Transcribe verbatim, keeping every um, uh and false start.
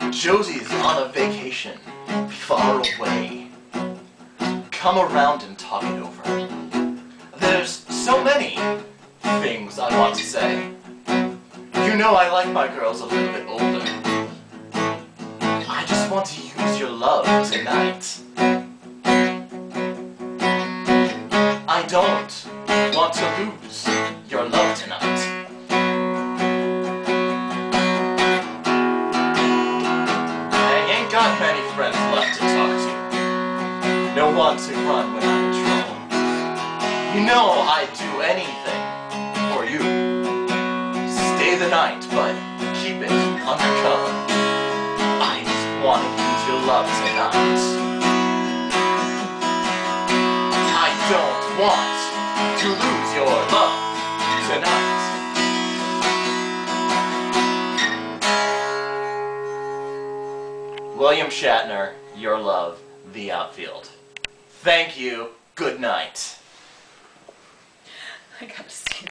Josie's on a vacation, far away. Come around and talk it over. There's so many things I want to say. You know I like my girls a little bit older. I just want to use your love tonight. I don't want to lose your love tonight. I ain't got many friends left to talk to. No one to run when I'm in trouble. You know I'd do anything for you. Stay the night, but keep it undercover. I just want to use your love tonight. I don't want to lose your love tonight. William Shatner, Your Love, The Outfield. Thank you. Good night. I gotta see